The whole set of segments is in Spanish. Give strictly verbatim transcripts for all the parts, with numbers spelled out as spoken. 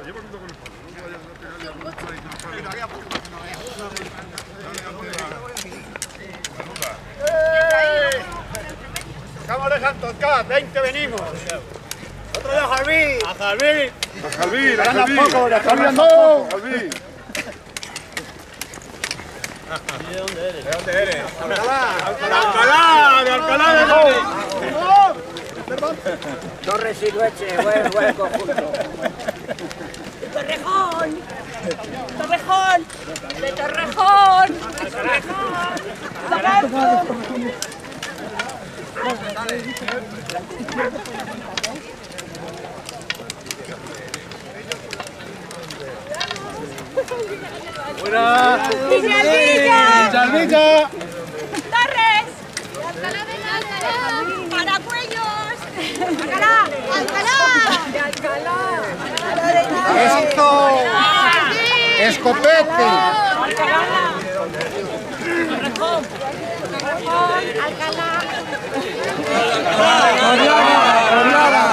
Estamos de Santos Cat, veinte venimos. Otro de Jalví. A Jalví. A Jalví, a Jalví. Jalví. A Jalví. Jalví. ¿De dónde eres? ¿De dónde eres? Alcalá. Alcalá. De Alcalá de Henares. Torres y Lueche, buen, buen conjunto. ¡Torrejón! ¡Torrejón! ¡De Torrejón! ¡De Torrejón! ¡Torrejón! ¡Buena! ¡Villalvilla! ¡Villalvilla! ¡Torres! ¡Alcalá de Henares! ¡Paracuellos! ¡Alcalá! ¡Alcalá! ¡De Alcalá! ¡Alcalá de Henares! ¡Esto! ¡Escopete! ¡Alcalá! ¡Torrejón! ¡Torrejón! ¡Alcalá! ¡Oriana! ¡Oriana!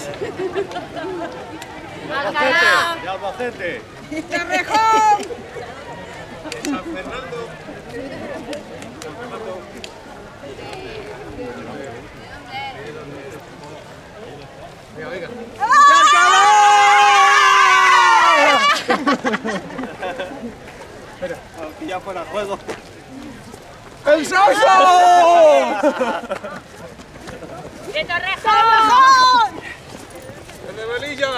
Alcalá. De Albacete. Torrejón. San Fernando. Venga, venga. Espera, aquí ya fuera juego. ¡El Soso! ¡De Torrejón! ¡El de Melilla!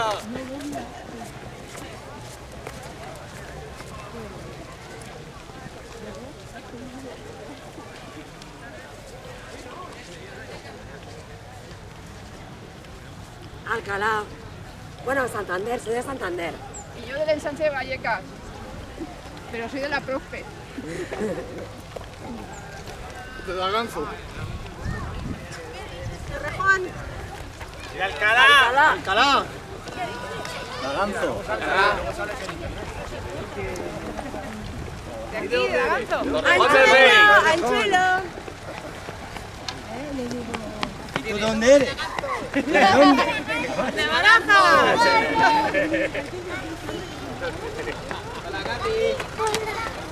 Alcalá. Bueno, Santander, soy de Santander. Y yo del ensanche de Vallecas. Pero soy de la profe. De Daganzo. Torrejón. ¡Y Alcalá! ¡Alcalá! Daganzo. De aquí, de Daganzo. Anchuelo, Anchuelo. ¿Tú dónde eres? ¿De dónde? De Barajas.